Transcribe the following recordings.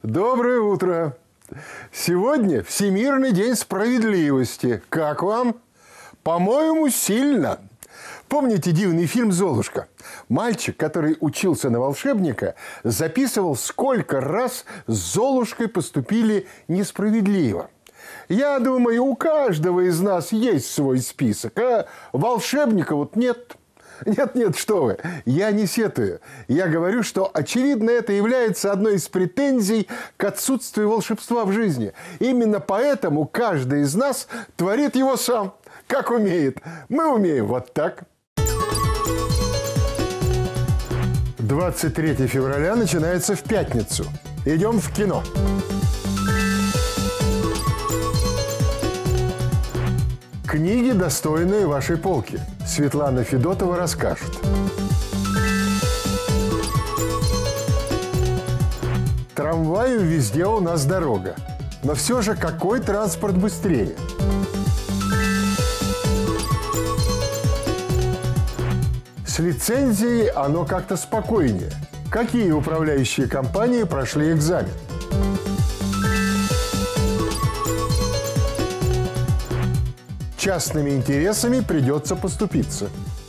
Доброе утро. Сегодня Всемирный день справедливости. Как вам? По-моему, сильно. Помните дивный фильм «Золушка»? Мальчик, который учился на волшебника, записывал, сколько раз с Золушкой поступили несправедливо. Я думаю, у каждого из нас есть свой список, а волшебника вот нет. Нет, что вы, я не сетую. Я говорю, что, очевидно, это является одной из претензий к отсутствию волшебства в жизни. Именно поэтому каждый из нас творит его сам, как умеет. Мы умеем вот так. 23 февраля начинается в пятницу. Идем в кино. Книги, достойные вашей полки. Светлана Федотова расскажет. Трамваю везде у нас дорога. Но все же какой транспорт быстрее? С лицензией оно как-то спокойнее. Какие управляющие компании прошли экзамен? Частными интересами придется поступиться.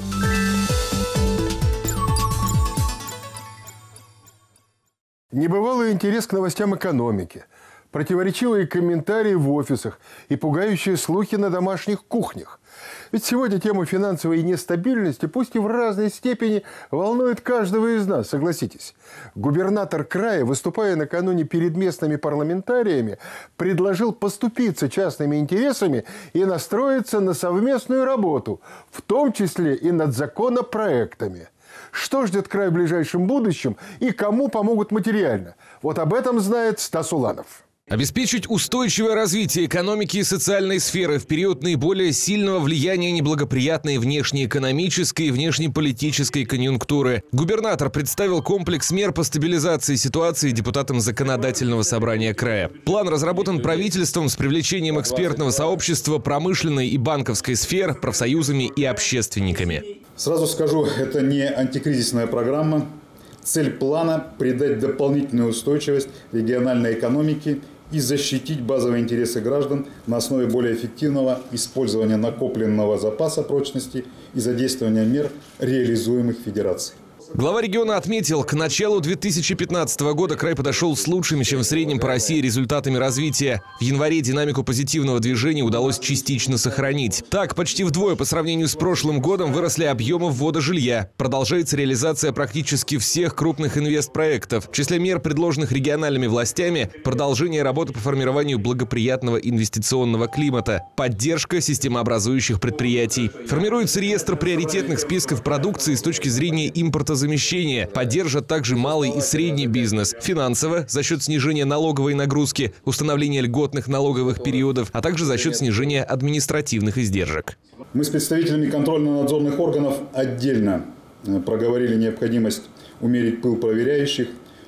Небывалый интерес к новостям экономики, противоречивые комментарии в офисах и пугающие слухи на домашних кухнях. Ведь сегодня тема финансовой нестабильности, пусть и в разной степени, волнует каждого из нас, согласитесь. Губернатор края, выступая накануне перед местными парламентариями, предложил поступиться частными интересами и настроиться на совместную работу, в том числе и над законопроектами. Что ждет край в ближайшем будущем и кому помогут материально? Вот об этом знает Стас Уланов. Обеспечить устойчивое развитие экономики и социальной сферы в период наиболее сильного влияния неблагоприятной внешнеэкономической и внешнеполитической конъюнктуры. Губернатор представил комплекс мер по стабилизации ситуации депутатам Законодательного собрания края. План разработан правительством с привлечением экспертного сообщества, промышленной и банковской сфер, профсоюзами и общественниками. Сразу скажу, это не антикризисная программа. Цель плана – придать дополнительную устойчивость региональной экономике и защитить базовые интересы граждан на основе более эффективного использования накопленного запаса прочности и задействования мер, реализуемых Федерацией. Глава региона отметил, к началу 2015 года край подошел с лучшими, чем в среднем по России, результатами развития. В январе динамику позитивного движения удалось частично сохранить. Так, почти вдвое по сравнению с прошлым годом выросли объемы ввода жилья. Продолжается реализация практически всех крупных инвестпроектов. В числе мер, предложенных региональными властями, продолжение работы по формированию благоприятного инвестиционного климата, поддержка системообразующих предприятий. Формируется реестр приоритетных списков продукции с точки зрения импортозамещения. Поддержат также малый и средний бизнес. Финансово за счет снижения налоговой нагрузки, установления льготных налоговых периодов, а также за счет снижения административных издержек. Мы с представителями контрольно-надзорных органов отдельно проговорили необходимость умерить пыл проверяющих,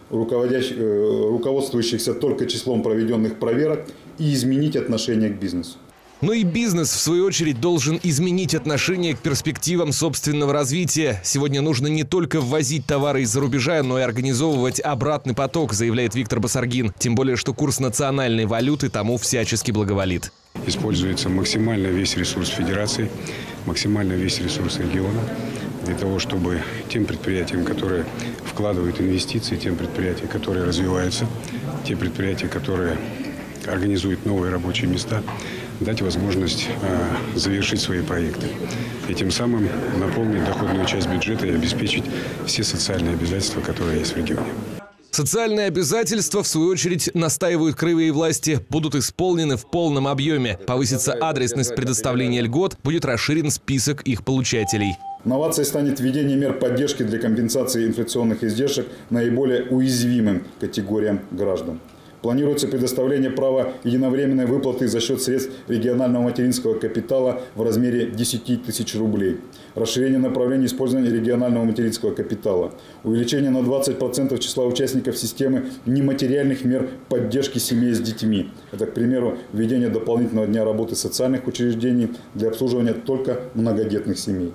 руководствующихся только числом проведенных проверок, и изменить отношение к бизнесу. Но и бизнес, в свою очередь, должен изменить отношение к перспективам собственного развития. Сегодня нужно не только ввозить товары из-за рубежа, но и организовывать обратный поток, заявляет Виктор Басаргин. Тем более, что курс национальной валюты тому всячески благоволит. Используется максимально весь ресурс Федерации, максимально весь ресурс региона для того, чтобы тем предприятиям, которые вкладывают инвестиции, тем предприятиям, которые развиваются, те предприятия, которые организуют новые рабочие места, дать возможность завершить свои проекты и тем самым наполнить доходную часть бюджета и обеспечить все социальные обязательства, которые есть в регионе. Социальные обязательства, в свою очередь, настаивают краевые власти, будут исполнены в полном объеме. Повысится адресность предоставления льгот, будет расширен список их получателей. Новацией станет введение мер поддержки для компенсации инфляционных издержек наиболее уязвимым категориям граждан. Планируется предоставление права единовременной выплаты за счет средств регионального материнского капитала в размере 10 тысяч рублей. Расширение направлений использования регионального материнского капитала. Увеличение на 20% числа участников системы нематериальных мер поддержки семей с детьми. Это, к примеру, введение дополнительного дня работы социальных учреждений для обслуживания только многодетных семей.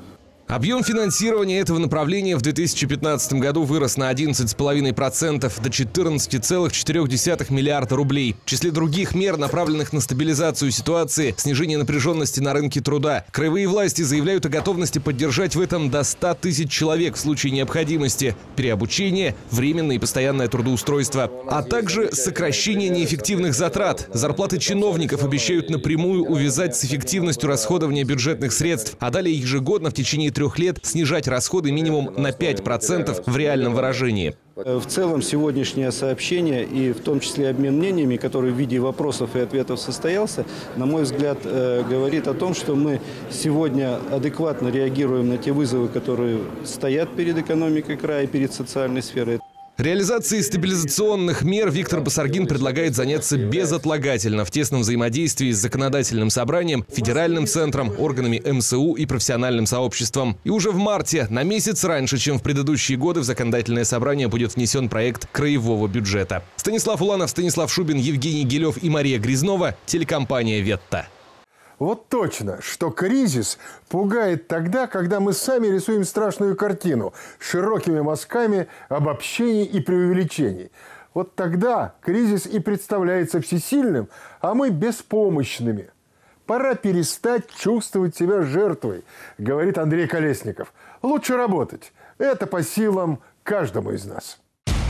Объем финансирования этого направления в 2015 году вырос на 11,5% до 14,4 миллиарда рублей. В числе других мер, направленных на стабилизацию ситуации, снижение напряженности на рынке труда, краевые власти заявляют о готовности поддержать в этом до 100 тысяч человек в случае необходимости, переобучение, временное и постоянное трудоустройство, а также сокращение неэффективных затрат. Зарплаты чиновников обещают напрямую увязать с эффективностью расходования бюджетных средств, а далее ежегодно в течение 3 лет снижать расходы минимум на 5% в реальном выражении. В целом сегодняшнее сообщение и в том числе обмен мнениями, который в виде вопросов и ответов состоялся, на мой взгляд, говорит о том, что мы сегодня адекватно реагируем на те вызовы, которые стоят перед экономикой края, перед социальной сферой. Реализацией стабилизационных мер Виктор Басаргин предлагает заняться безотлагательно в тесном взаимодействии с законодательным собранием, федеральным центром, органами МСУ и профессиональным сообществом. И уже в марте, на месяц раньше, чем в предыдущие годы, в законодательное собрание будет внесен проект краевого бюджета. Станислав Уланов, Станислав Шубин, Евгений Гилев и Мария Грязнова. Телекомпания «Ветта». Вот точно, что кризис пугает тогда, когда мы сами рисуем страшную картину широкими мазками обобщений и преувеличений. Вот тогда кризис и представляется всесильным, а мы беспомощными. Пора перестать чувствовать себя жертвой, говорит Андрей Колесников. Лучше работать. Это по силам каждому из нас.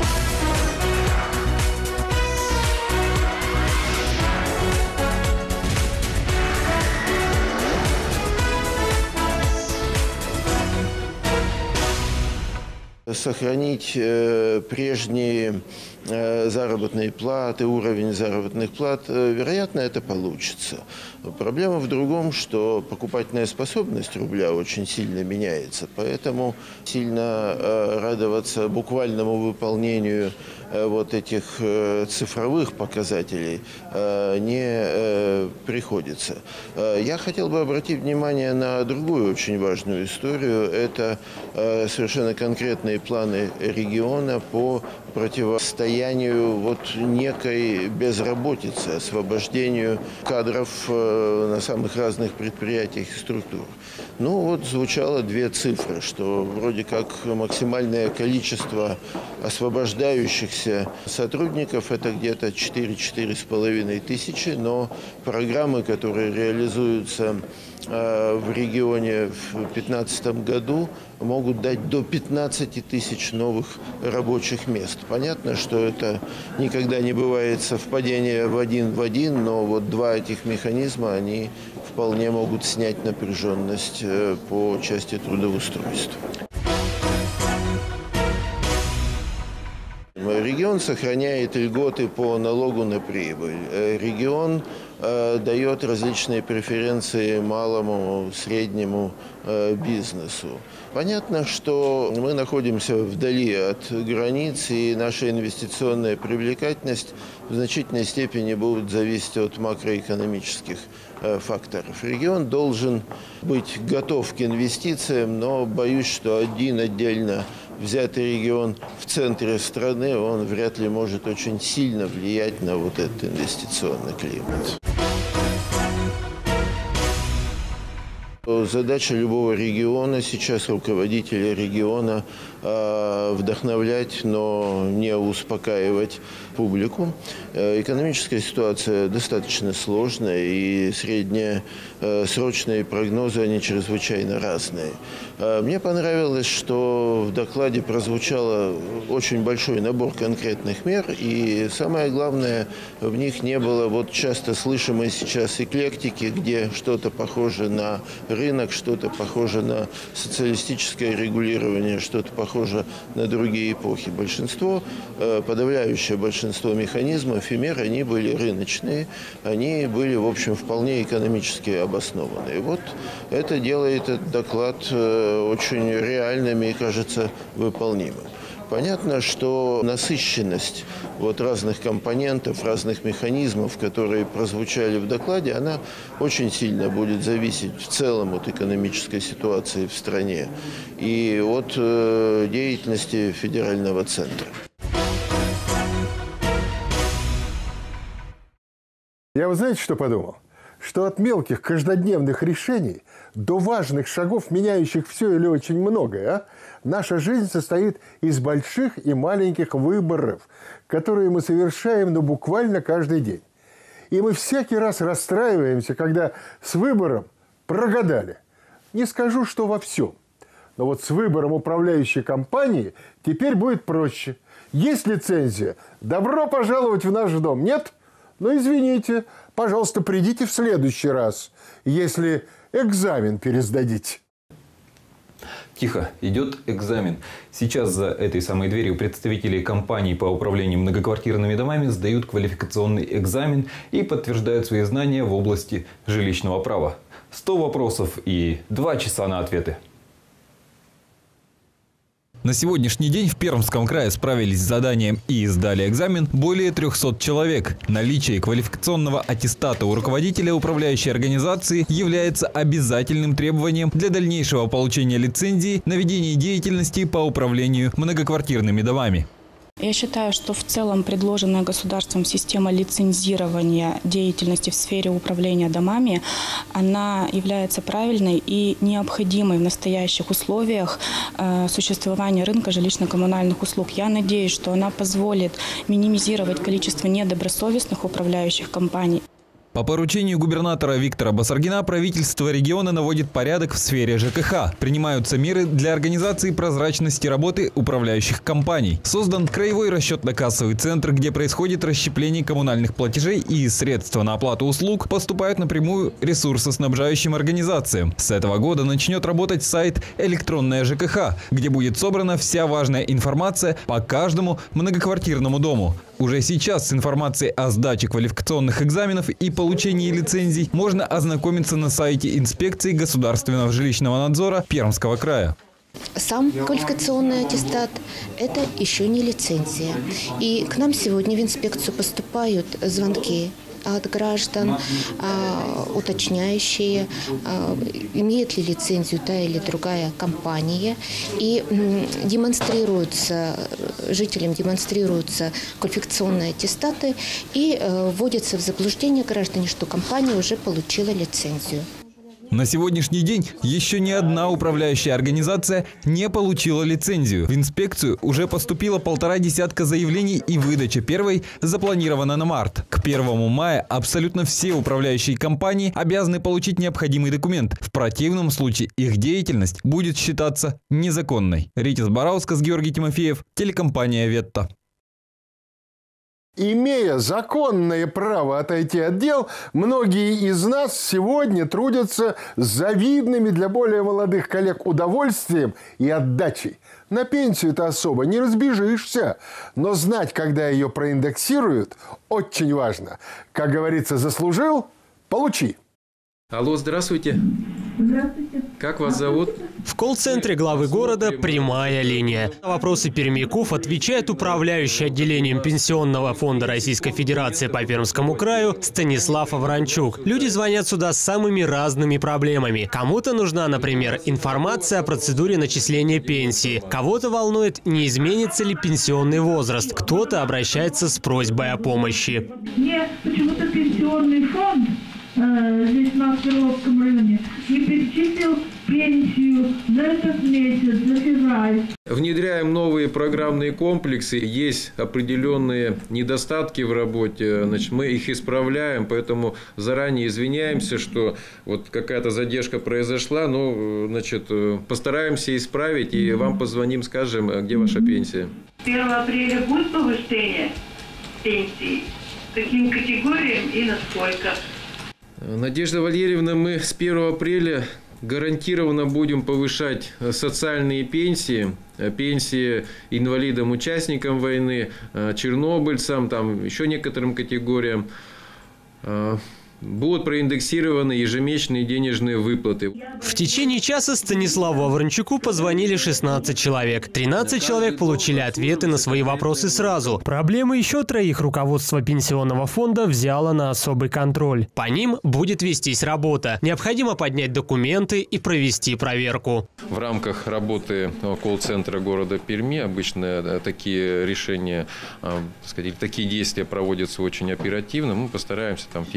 Сохранить прежние заработные платы, уровень заработных плат, вероятно, это получится. Проблема в другом, что покупательная способность рубля очень сильно меняется, поэтому сильно радоваться буквальному выполнению вот этих цифровых показателей не приходится. Я хотел бы обратить внимание на другую очень важную историю. Это совершенно конкретные планы региона по противостоянию вот некой безработице, освобождению кадров на самых разных предприятиях и структурах. Ну вот звучало 2 цифры, что вроде как максимальное количество освобождающихся сотрудников это где-то 4-4,5 тысячи, но программы, которые реализуются в регионе в 2015 году, могут дать до 15 тысяч новых рабочих мест. Понятно, что это никогда не бывает совпадение в один, но вот 2 этих механизма, они вполне могут снять напряженность по части трудоустройства. Регион сохраняет льготы по налогу на прибыль. Регион дает различные преференции малому, среднему бизнесу. Понятно, что мы находимся вдали от границ, и наша инвестиционная привлекательность в значительной степени будет зависеть от макроэкономических факторов. Регион должен быть готов к инвестициям, но боюсь, что один отдельно взятый регион в центре страны, он вряд ли может очень сильно влиять на вот этот инвестиционный климат. Задача любого региона сейчас, руководителя региона, вдохновлять, но не успокаивать публику. Экономическая ситуация достаточно сложная, и среднесрочные прогнозы, они чрезвычайно разные. Мне понравилось, что в докладе прозвучал очень большой набор конкретных мер, и самое главное, в них не было вот часто слышимой сейчас эклектики, где что-то похоже на рынок, что-то похоже на социалистическое регулирование, что-то похоже на другие эпохи. Подавляющее большинство механизмов и мер, они были рыночные, они были, в общем, вполне экономически обоснованы. И вот это делает этот доклад очень реальным и, кажется, выполнимым. Понятно, что насыщенность вот разных компонентов, разных механизмов, которые прозвучали в докладе, она очень сильно будет зависеть в целом от экономической ситуации в стране и от деятельности федерального центра. Я, вы знаете, что подумал? что от мелких каждодневных решений до важных шагов, меняющих все или очень многое, наша жизнь состоит из больших и маленьких выборов, которые мы совершаем, буквально каждый день. И мы всякий раз расстраиваемся, когда с выбором прогадали. Не скажу, что во всем. Но вот с выбором управляющей компании теперь будет проще. Есть лицензия? Добро пожаловать в наш дом. Нет? Ну, извините. Пожалуйста, придите в следующий раз, если экзамен пересдадите. Тихо, идет экзамен. Сейчас за этой самой дверью представители компаний по управлению многоквартирными домами сдают квалификационный экзамен и подтверждают свои знания в области жилищного права. 100 вопросов и 2 часа на ответы. На сегодняшний день в Пермском крае справились с заданием и сдали экзамен более 300 человек. Наличие квалификационного аттестата у руководителя управляющей организации является обязательным требованием для дальнейшего получения лицензии на ведение деятельности по управлению многоквартирными домами. Я считаю, что в целом предложенная государством система лицензирования деятельности в сфере управления домами, она является правильной и необходимой в настоящих условиях существования рынка жилищно-коммунальных услуг. Я надеюсь, что она позволит минимизировать количество недобросовестных управляющих компаний. По поручению губернатора Виктора Басаргина правительство региона наводит порядок в сфере ЖКХ. Принимаются меры для организации прозрачности работы управляющих компаний. Создан краевой расчетно-кассовый центр, где происходит расщепление коммунальных платежей и средства на оплату услуг поступают напрямую ресурсоснабжающим организациям. С этого года начнет работать сайт «Электронная ЖКХ», где будет собрана вся важная информация по каждому многоквартирному дому. Уже сейчас с информацией о сдаче квалификационных экзаменов и получении лицензий можно ознакомиться на сайте инспекции государственного жилищного надзора Пермского края. Сам квалификационный аттестат – это еще не лицензия. И к нам сегодня в инспекцию поступают звонки от граждан, уточняющие, имеет ли лицензию та или другая компания. И жителям демонстрируются квалификационные аттестаты и вводятся в заблуждение граждане, что компания уже получила лицензию. На сегодняшний день еще ни одна управляющая организация не получила лицензию. В инспекцию уже поступило 1,5 десятка заявлений, и выдача первой запланирована на март. К 1 мая абсолютно все управляющие компании обязаны получить необходимый документ. В противном случае их деятельность будет считаться незаконной. Ритис Бараускас, Георгий Тимофеев, телекомпания «Ветта». Имея законное право отойти от дел, многие из нас сегодня трудятся с завидными для более молодых коллег удовольствием и отдачей. На пенсию-то особо не разбежишься, но знать, когда ее проиндексируют, очень важно. Как говорится, заслужил – получи. Алло, здравствуйте. Здравствуйте. Как вас зовут? В колл-центре главы города прямая линия. На вопросы пермяков отвечает управляющий отделением Пенсионного фонда Российской Федерации по Пермскому краю Станислав Авранчук. Люди звонят сюда с самыми разными проблемами. Кому-то нужна, например, информация о процедуре начисления пенсии. Кого-то волнует, не изменится ли пенсионный возраст. Кто-то обращается с просьбой о помощи. Мне почему-то пенсионный фонд здесь на Пермском районе не перечислил пенсию за этот месяц, за февраль. Внедряем новые программные комплексы. Есть определенные недостатки в работе. Значит, мы их исправляем, поэтому заранее извиняемся, что вот какая-то задержка произошла. Но, значит, постараемся исправить и вам позвоним, скажем, где ваша пенсия. 1 апреля будет повышение пенсии? Каким категориям и насколько? Надежда Валерьевна, мы с 1 апреля гарантированно будем повышать социальные пенсии, пенсии инвалидам, участникам войны, чернобыльцам, там еще некоторым категориям. Будут проиндексированы ежемесячные денежные выплаты. В течение часа Станиславу Авранчуку позвонили 16 человек. 13 человек получили ответы на свои вопросы сразу. Проблемы еще 3 руководство Пенсионного фонда взяло на особый контроль. По ним будет вестись работа. Необходимо поднять документы и провести проверку. В рамках работы колл-центра города Перми обычно такие решения, такие действия проводятся очень оперативно. Мы постараемся там в течение недели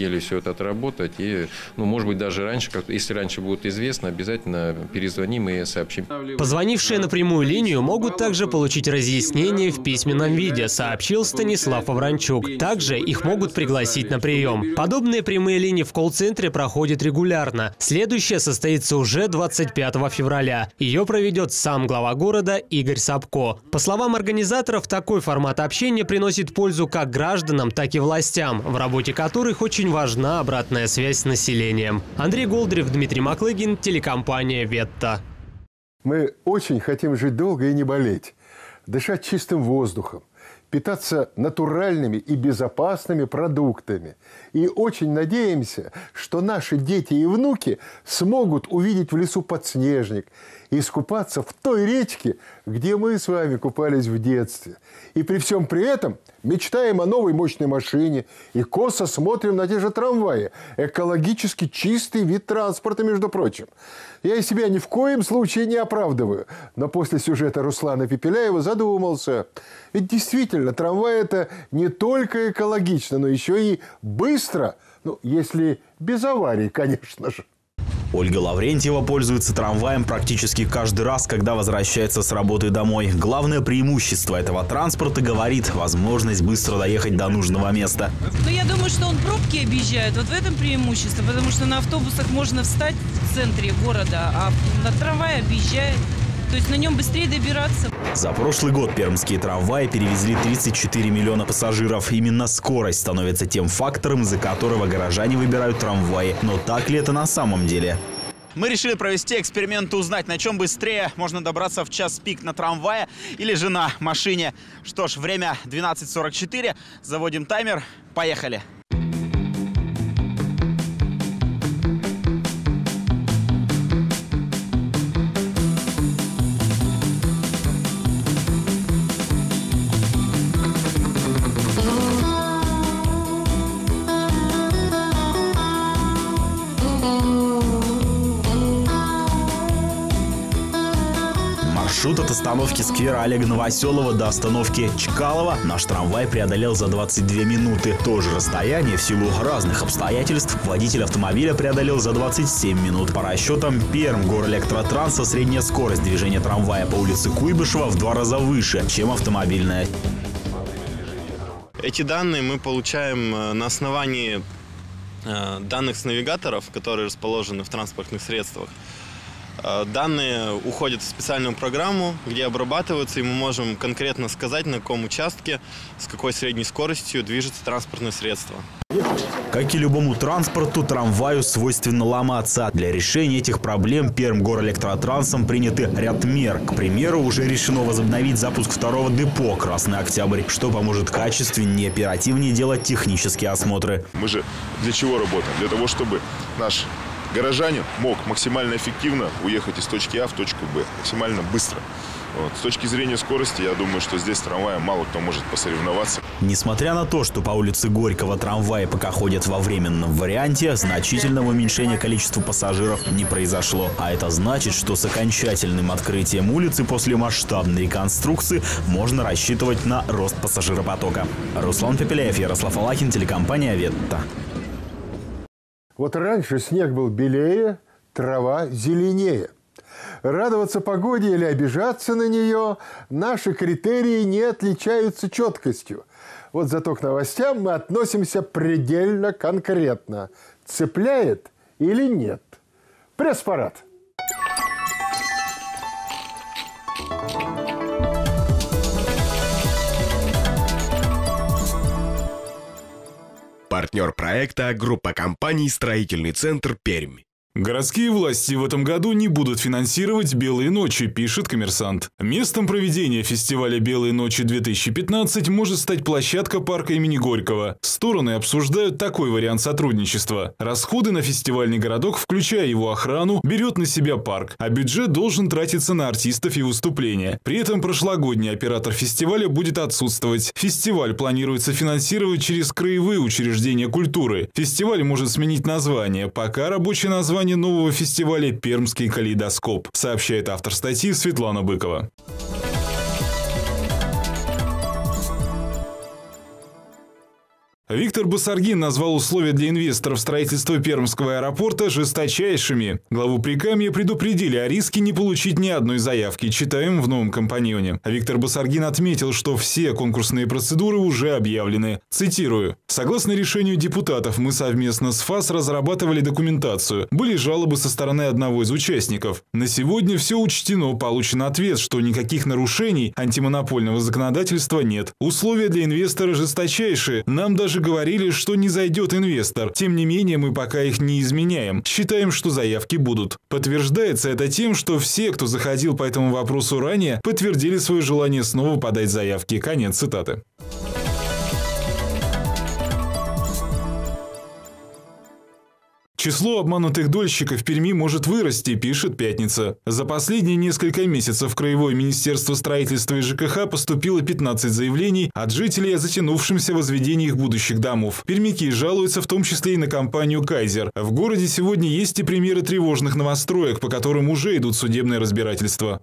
неделю все это отработать. И, может быть, даже раньше, если раньше будет известно, обязательно перезвоним и сообщим. Позвонившие на прямую линию могут также получить разъяснение в письменном виде, сообщил Станислав Авранчук. Также их могут пригласить на прием. Подобные прямые линии в колл-центре проходят регулярно. Следующая состоится уже 25 февраля. Ее проведет сам глава города Игорь Сапко. По словам организаторов, такой формат общения приносит пользу как гражданам, так и властям, в работе которых очень важна обратная связь с населением. Андрей Голдырев, Дмитрий Маклыгин, телекомпания «Ветта». Мы очень хотим жить долго и не болеть, дышать чистым воздухом, питаться натуральными и безопасными продуктами. И очень надеемся, что наши дети и внуки смогут увидеть в лесу подснежник и искупаться в той речке, где мы с вами купались в детстве. И при всем при этом мечтаем о новой мощной машине и косо смотрим на те же трамваи. Экологически чистый вид транспорта, между прочим. Я себя ни в коем случае не оправдываю. Но после сюжета Руслана Пепеляева задумался. Ведь действительно, трамвай – это не только экологично, но еще и быстро. Если без аварий, конечно же. Ольга Лаврентьева пользуется трамваем практически каждый раз, когда возвращается с работы домой. Главное преимущество этого транспорта, говорит, возможность быстро доехать до нужного места. Я думаю, что он пробки объезжает. Вот в этом преимущество, потому что на автобусах можно встать в центре города, а на трамвае объезжает. То есть на нем быстрее добираться. За прошлый год пермские трамваи перевезли 34 миллиона пассажиров. Именно скорость становится тем фактором, из-за которого горожане выбирают трамваи. Но так ли это на самом деле? Мы решили провести эксперимент и узнать, на чем быстрее можно добраться в час пик, на трамвае или же на машине. Что ж, время 12:44. Заводим таймер. Поехали. Маршрут от остановки сквера Олега Новоселова до остановки Чкалова наш трамвай преодолел за 22 минуты. То же расстояние в силу разных обстоятельств водитель автомобиля преодолел за 27 минут. По расчетам Пермгорэлектротранса средняя скорость движения трамвая по улице Куйбышева в 2 раза выше, чем автомобильная. Эти данные мы получаем на основании данных с навигаторов, которые расположены в транспортных средствах. Данные уходят в специальную программу, где обрабатываются, и мы можем конкретно сказать, на каком участке, с какой средней скоростью движется транспортное средство. Как и любому транспорту, трамваю свойственно ломаться. Для решения этих проблем Пермгорэлектротранссом приняты ряд мер. К примеру, уже решено возобновить запуск второго депо «Красный Октябрь», что поможет качественнее и оперативнее делать технические осмотры. Мы же для чего работаем? Для того, чтобы наш горожанин мог максимально эффективно уехать из точки А в точку Б, максимально быстро. С точки зрения скорости, я думаю, что здесь с трамваем мало кто может посоревноваться. Несмотря на то, что по улице Горького трамваи пока ходят во временном варианте, значительного уменьшения количества пассажиров не произошло. А это значит, что с окончательным открытием улицы после масштабной реконструкции можно рассчитывать на рост пассажиропотока. Руслан Пепеляев, Ярослав Алахин, телекомпания «Ветта». Вот раньше снег был белее, трава зеленее. Радоваться погоде или обижаться на нее – наши критерии не отличаются четкостью. Вот зато к новостям мы относимся предельно конкретно. Цепляет или нет? Пресс-парад. Партнер проекта – группа компаний «Строительный центр Пермь». Городские власти в этом году не будут финансировать «Белые ночи», пишет «Коммерсант». Местом проведения фестиваля «Белые ночи-2015» может стать площадка парка имени Горького. Стороны обсуждают такой вариант сотрудничества. Расходы на фестивальный городок, включая его охрану, берет на себя парк, а бюджет должен тратиться на артистов и выступления. При этом прошлогодний оператор фестиваля будет отсутствовать. Фестиваль планируется финансировать через краевые учреждения культуры. Фестиваль может сменить название, пока рабочее название нового фестиваля «Пермский калейдоскоп», сообщает автор статьи Светлана Быкова. Виктор Басаргин назвал условия для инвесторов строительства Пермского аэропорта жесточайшими. Главу Прикамья предупредили о риске не получить ни одной заявки, читаем в новом компаньоне. Виктор Басаргин отметил, что все конкурсные процедуры уже объявлены. Цитирую. «Согласно решению депутатов, мы совместно с ФАС разрабатывали документацию. Были жалобы со стороны одного из участников. На сегодня все учтено, получен ответ, что никаких нарушений антимонопольного законодательства нет. Условия для инвестора жесточайшие. Нам даже говорили, что не зайдет инвестор. Тем не менее, мы пока их не изменяем. Считаем, что заявки будут». Подтверждается это тем, что все, кто заходил по этому вопросу ранее, подтвердили свое желание снова подать заявки. Конец цитаты. Число обманутых дольщиков в Перми может вырасти, пишет «Пятница». За последние несколько месяцев в Краевое министерство строительства и ЖКХ поступило 15 заявлений от жителей о затянувшемся возведении их будущих домов. Пермяки жалуются в том числе и на компанию «Кайзер». В городе сегодня есть и примеры тревожных новостроек, по которым уже идут судебные разбирательства.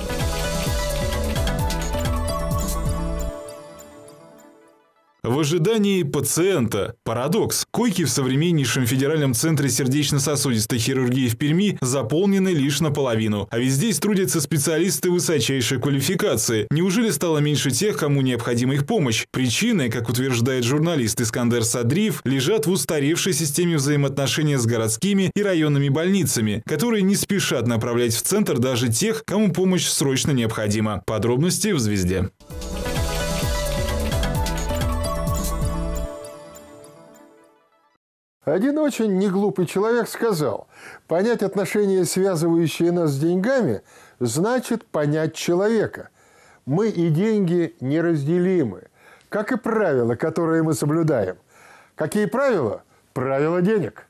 В ожидании пациента. Парадокс. Койки в современнейшем федеральном центре сердечно-сосудистой хирургии в Перми заполнены лишь наполовину. А ведь здесь трудятся специалисты высочайшей квалификации. Неужели стало меньше тех, кому необходима их помощь? Причины, как утверждает журналист Искандер Садриев, лежат в устаревшей системе взаимоотношения с городскими и районными больницами, которые не спешат направлять в центр даже тех, кому помощь срочно необходима. Подробности в «Звезде». Один очень неглупый человек сказал: понять отношения, связывающие нас с деньгами, значит понять человека. Мы и деньги неразделимы, как и правила, которые мы соблюдаем. Какие правила? Правила денег.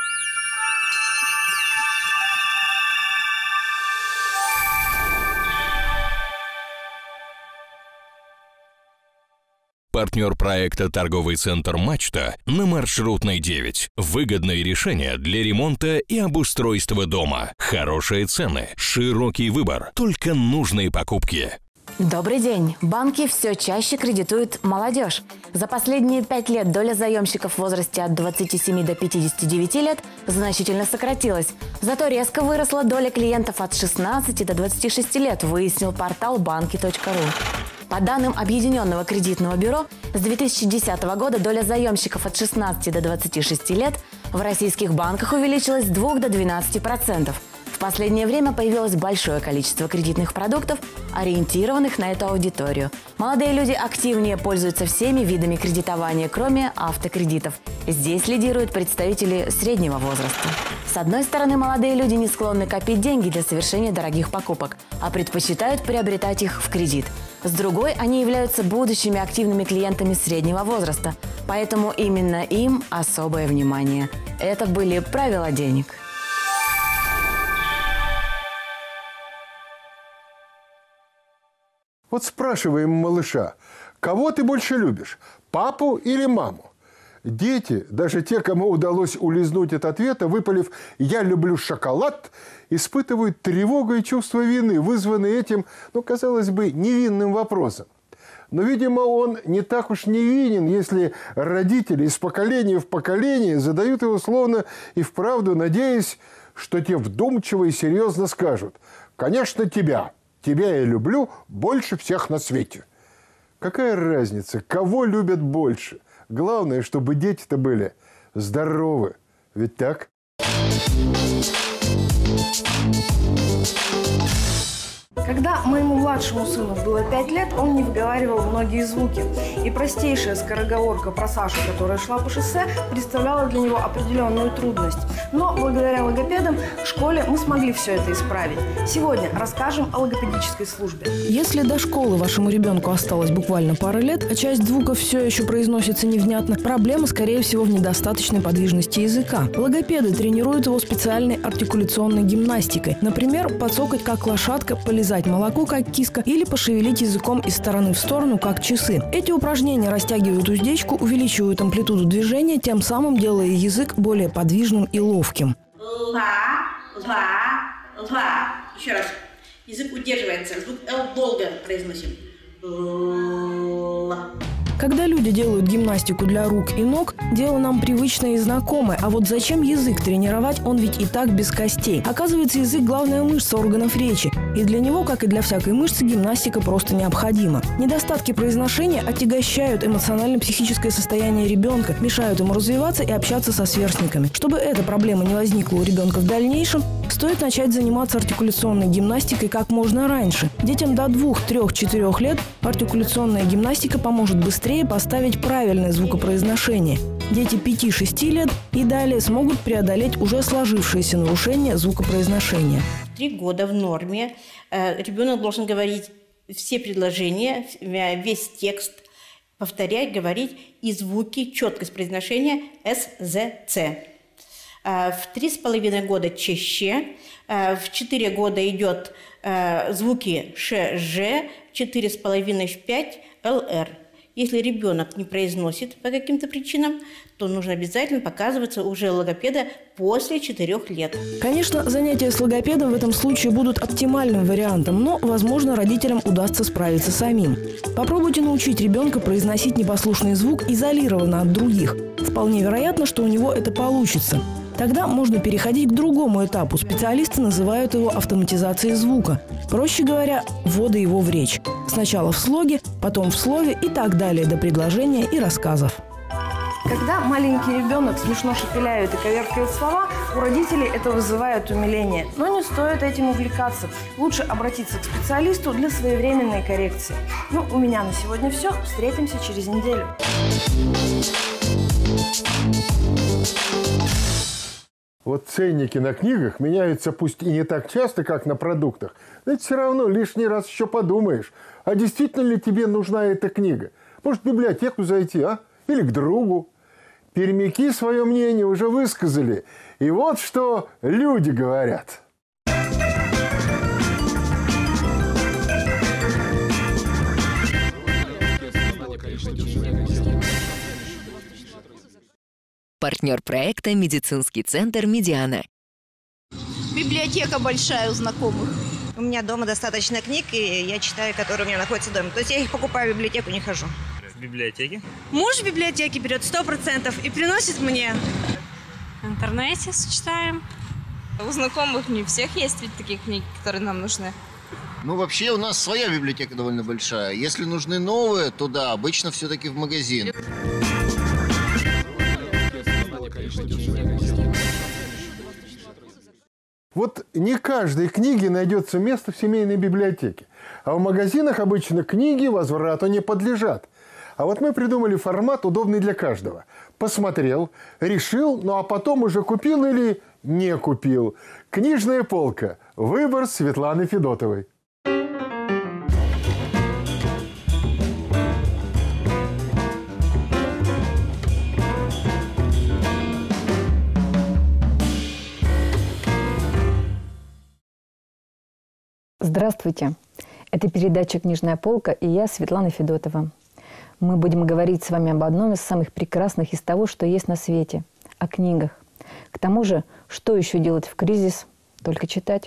Партнер проекта «Торговый центр Мачта» на Маршрутной 9. Выгодные решения для ремонта и обустройства дома. Хорошие цены, широкий выбор, только нужные покупки. Добрый день. Банки все чаще кредитуют молодежь. За последние 5 лет доля заемщиков в возрасте от 27 до 59 лет значительно сократилась. Зато резко выросла доля клиентов от 16 до 26 лет, выяснил портал банки.ру. По данным Объединенного кредитного бюро, с 2010 года доля заемщиков от 16 до 26 лет в российских банках увеличилась с 2 до 12%. В последнее время появилось большое количество кредитных продуктов, ориентированных на эту аудиторию. Молодые люди активнее пользуются всеми видами кредитования, кроме автокредитов. Здесь лидируют представители среднего возраста. С одной стороны, молодые люди не склонны копить деньги для совершения дорогих покупок, а предпочитают приобретать их в кредит. С другой, они являются будущими активными клиентами среднего возраста, поэтому именно им особое внимание. Это были правила денег. Вот спрашиваем малыша: кого ты больше любишь, папу или маму? Дети, даже те, кому удалось улизнуть от ответа, выпалив «я люблю шоколад», испытывают тревогу и чувство вины, вызванные этим, казалось бы, невинным вопросом. Но, видимо, он не так уж невинен, если родители из поколения в поколение задают его словно и вправду, надеясь, что те вдумчиво и серьезно скажут: «Конечно, тебя. Тебя я люблю больше всех на свете». Какая разница, кого любят больше? Главное, чтобы дети-то были здоровы. Ведь так? Когда моему младшему сыну было 5 лет, он не выговаривал многие звуки. И простейшая скороговорка про Сашу, которая шла по шоссе, представляла для него определенную трудность. Но благодаря логопедам в школе мы смогли все это исправить. Сегодня расскажем о логопедической службе. Если до школы вашему ребенку осталось буквально пара лет, а часть звуков все еще произносится невнятно, проблема, скорее всего, в недостаточной подвижности языка. Логопеды тренируют его специальной артикуляционной гимнастикой. Например, подсокать как лошадка, полизать молоко, как киска, или пошевелить языком из стороны в сторону, как часы. Эти упражнения растягивают уздечку, увеличивают амплитуду движения, тем самым делая язык более подвижным и ловким. Ла. Еще раз. Язык удерживается. Звук «л» долго произносим. Ла. Когда люди делают гимнастику для рук и ног, дело нам привычное и знакомое. А вот зачем язык тренировать, он ведь и так без костей. Оказывается, язык – главная мышца органов речи. И для него, как и для всякой мышцы, гимнастика просто необходима. Недостатки произношения отягощают эмоционально-психическое состояние ребенка, мешают ему развиваться и общаться со сверстниками. Чтобы эта проблема не возникла у ребенка в дальнейшем, стоит начать заниматься артикуляционной гимнастикой как можно раньше. Детям до 2, 3, 4 лет артикуляционная гимнастика поможет быстрее поставить правильное звукопроизношение. Дети 5-6 лет и далее смогут преодолеть уже сложившиеся нарушения звукопроизношения. 3 года в норме ребенок должен говорить все предложения, весь текст, повторять, говорить и звуки, четкость произношения С, З, Ц. В 3,5 года чаще, в 4 года идет звуки Ш, Ж, 4,5 в 5 ЛР. Если ребенок не произносит по каким-то причинам, то нужно обязательно показываться уже логопеда после 4 лет. Конечно, занятия с логопедом в этом случае будут оптимальным вариантом, но, возможно, родителям удастся справиться самим. Попробуйте научить ребенка произносить непослушный звук изолированно от других. Вполне вероятно, что у него это получится. Тогда можно переходить к другому этапу. Специалисты называют его автоматизацией звука. Проще говоря, ввода его в речь. Сначала в слоге, потом в слове и так далее до предложения и рассказов. Когда маленький ребенок смешно шепеляет и коверкает слова, у родителей это вызывает умиление. Но не стоит этим увлекаться. Лучше обратиться к специалисту для своевременной коррекции. Ну, у меня на сегодня все. Встретимся через неделю. Вот ценники на книгах меняются пусть и не так часто, как на продуктах, но это все равно лишний раз еще подумаешь, а действительно ли тебе нужна эта книга? Может, в библиотеку зайти, а? Или к другу? Пермяки свое мнение уже высказали. И вот что люди говорят. Партнер проекта «Медицинский центр Медиана». Библиотека большая у знакомых. У меня дома достаточно книг, и я читаю, которые у меня находятся дома. То есть я их покупаю в библиотеку, не хожу. В библиотеке? Муж в библиотеке берет 100% и приносит мне. В интернете читаем. У знакомых не всех есть ведь такие книги, которые нам нужны. Ну, вообще у нас своя библиотека довольно большая. Если нужны новые, то да, обычно все-таки в магазин. Вот не каждой книге найдется место в семейной библиотеке. А в магазинах обычно книги возврату не подлежат. А вот мы придумали формат, удобный для каждого. Посмотрел, решил, ну а потом уже купил или не купил. Книжная полка. Выбор Светланы Федотовой. Здравствуйте! Это передача «Книжная полка» и я, Светлана Федотова. Мы будем говорить с вами об одном из самых прекрасных из того, что есть на свете – о книгах. К тому же, что еще делать в кризис? Только читать.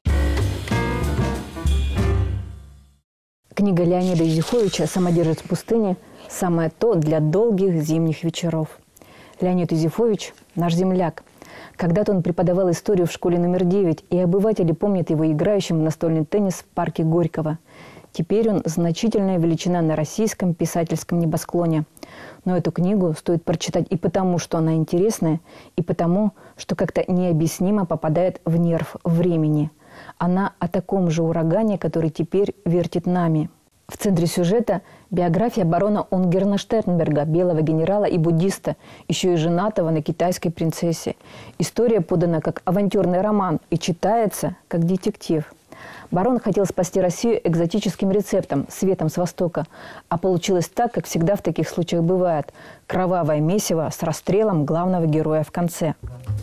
Книга Леонида Юзефовича «Самодержец пустыни» – самое то для долгих зимних вечеров. Леонид Юзефович – наш земляк. Когда-то он преподавал историю в школе номер 9, и обыватели помнят его играющим в настольный теннис в парке Горького. Теперь он значительная величина на российском писательском небосклоне. Но эту книгу стоит прочитать и потому, что она интересная, и потому, что как-то необъяснимо попадает в нерв времени. Она о таком же урагане, который теперь вертит нами. В центре сюжета биография барона Унгерна Штернберга, белого генерала и буддиста, еще и женатого на китайской принцессе. История подана как авантюрный роман и читается как детектив. Барон хотел спасти Россию экзотическим рецептом, светом с Востока. А получилось так, как всегда в таких случаях бывает. Кровавое месиво с расстрелом главного героя в конце.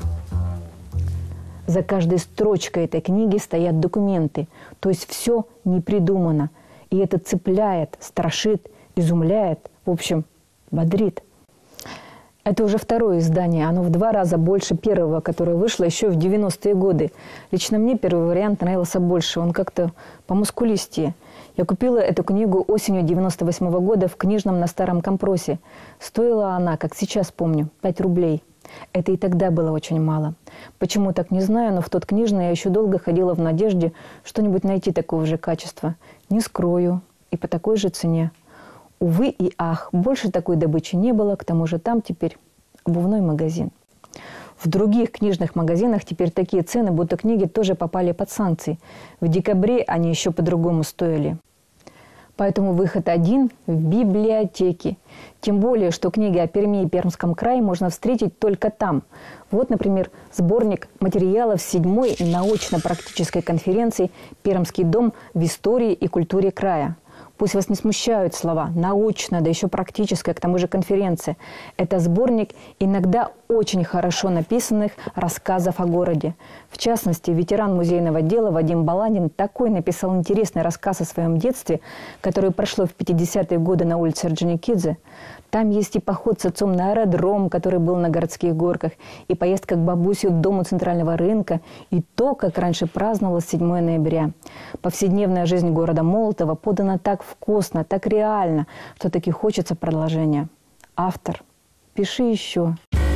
За каждой строчкой этой книги стоят документы. То есть все не придумано. И это цепляет, страшит, изумляет, в общем, бодрит. Это уже второе издание. Оно в 2 раза больше первого, которое вышло еще в 90-е годы. Лично мне первый вариант нравился больше. Он как-то помускулистее. Я купила эту книгу осенью 98 года в книжном на Старом Компросе. Стоила она, как сейчас помню, 5 рублей. Это и тогда было очень мало. Почему так, не знаю, но в тот книжный я еще долго ходила в надежде что-нибудь найти такого же качества. Не скрою. И по такой же цене. Увы и ах, больше такой добычи не было, к тому же там теперь обувной магазин. В других книжных магазинах теперь такие цены, будто книги тоже попали под санкции. В декабре они еще по-другому стоили. Поэтому выход один – в библиотеке. Тем более, что книги о Перми и Пермском крае можно встретить только там. Вот, например, сборник материалов 7-й научно-практической конференции «Пермский дом в истории и культуре края». Пусть вас не смущают слова «научно», да еще практическая, к тому же конференция. Это сборник иногда очень хорошо написанных рассказов о городе. В частности, ветеран музейного дела Вадим Баланин такой написал интересный рассказ о своем детстве, который прошло в 50-е годы на улице Орджоникидзе. Там есть и поход с отцом на аэродром, который был на городских горках, и поездка к бабусе к дому центрального рынка, и то, как раньше праздновалось 7 ноября. Повседневная жизнь города Молотова подана так вкусно, так реально, что таки хочется продолжения. Автор, пиши еще.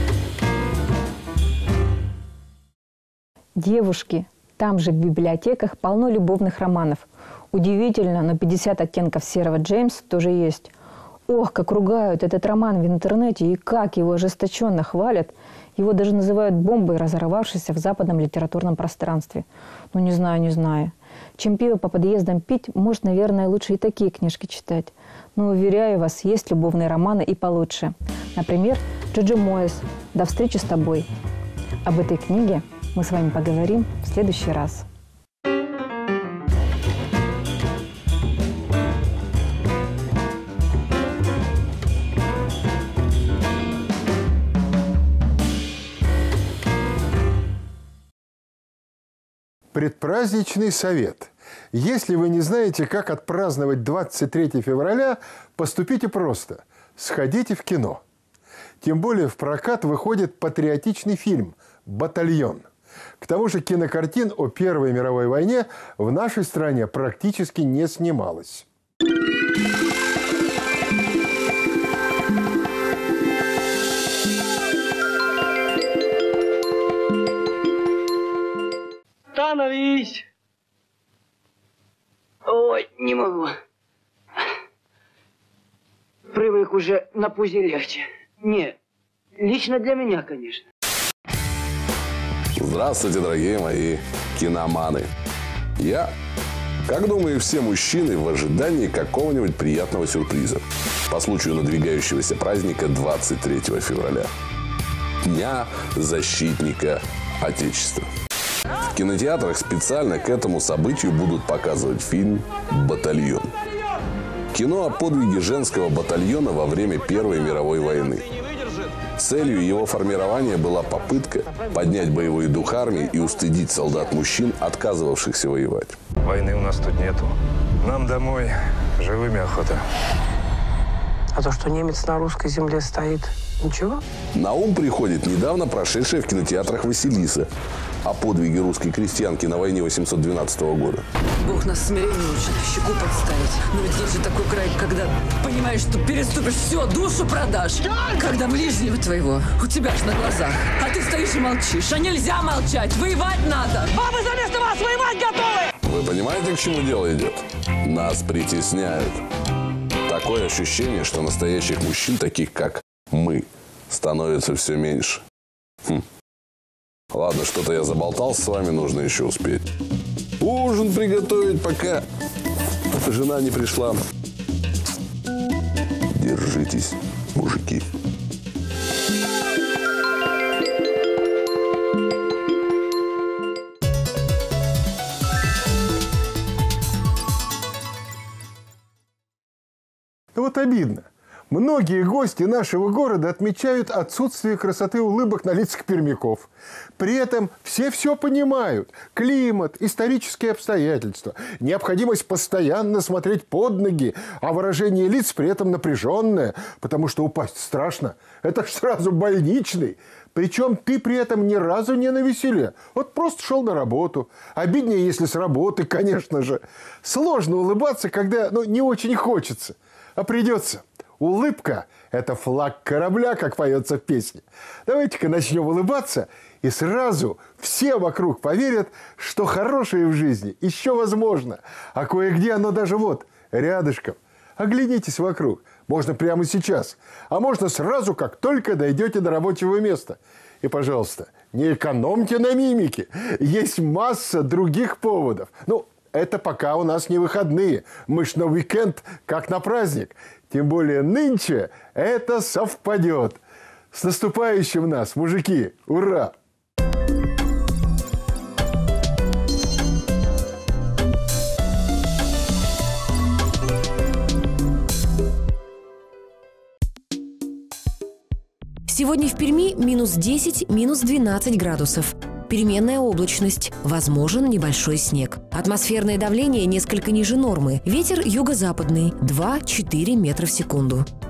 Девушки, там же в библиотеках полно любовных романов. Удивительно, но 50 оттенков серого Джеймс тоже есть. Ох, как ругают этот роман в интернете и как его ожесточенно хвалят. Его даже называют бомбой, разорвавшейся в западном литературном пространстве. Ну, не знаю, не знаю. Чем пиво по подъездам пить, может, наверное, лучше и такие книжки читать. Но, уверяю вас, есть любовные романы и получше. Например, Джоджо Моэс «До встречи с тобой». Об этой книге мы с вами поговорим в следующий раз. Предпраздничный совет. Если вы не знаете, как отпраздновать 23 февраля, поступите просто. Сходите в кино. Тем более в прокат выходит патриотичный фильм «Батальон». К тому же кинокартин о Первой мировой войне в нашей стране практически не снималось. Становись! Ой, не могу. Привык уже на пузе легче. Не, лично для меня, конечно. Здравствуйте, дорогие мои киноманы. Я, как думаю, все мужчины, в ожидании какого-нибудь приятного сюрприза по случаю надвигающегося праздника 23 февраля. Дня защитника Отечества. В кинотеатрах специально к этому событию будут показывать фильм «Батальон». Кино о подвиге женского батальона во время Первой мировой войны. Целью его формирования была попытка поднять боевой дух армии и устыдить солдат-мужчин, отказывавшихся воевать. Войны у нас тут нету. Нам домой живыми охота. А то, что немец на русской земле стоит, ничего? На ум приходит недавно прошедшая в кинотеатрах «Василиса» о подвиге русской крестьянки на войне 812 года. Бог нас смирению учит, щеку подставить. Но ведь есть же такой край, когда понимаешь, что переступишь все, душу продашь. Когда ближнего твоего у тебя ж на глазах, а ты стоишь и молчишь. А нельзя молчать, воевать надо. Бабы заместо вас воевать готовы! Вы понимаете, к чему дело идет? Нас притесняют. Такое ощущение, что настоящих мужчин, таких как мы, становится все меньше. Ладно, что-то я заболтался с вами, нужно еще успеть. Ужин приготовить, пока жена не пришла. Держитесь, мужики. Ну вот обидно. Многие гости нашего города отмечают отсутствие красоты улыбок на лицах пермяков. При этом все понимают. Климат, исторические обстоятельства, необходимость постоянно смотреть под ноги, а выражение лиц при этом напряженное, потому что упасть страшно. Это ж сразу больничный. Причем ты при этом ни разу не навеселе. Вот просто шел на работу. Обиднее, если с работы, конечно же. Сложно улыбаться, когда не очень хочется. А придется. Улыбка – это флаг корабля, как поется в песне. Давайте-ка начнем улыбаться, и сразу все вокруг поверят, что хорошее в жизни еще возможно. А кое-где оно даже вот, рядышком. Оглянитесь вокруг. Можно прямо сейчас. А можно сразу, как только дойдете до рабочего места. И, пожалуйста, не экономьте на мимике. Есть масса других поводов. Это пока у нас не выходные. Мы ж на уикенд, как на праздник. Тем более нынче это совпадет. С наступающим нас, мужики! Ура! Сегодня в Перми минус 10, минус 12 градусов. Переменная облачность. Возможен небольшой снег. Атмосферное давление несколько ниже нормы. Ветер юго-западный 2-4 метра в секунду.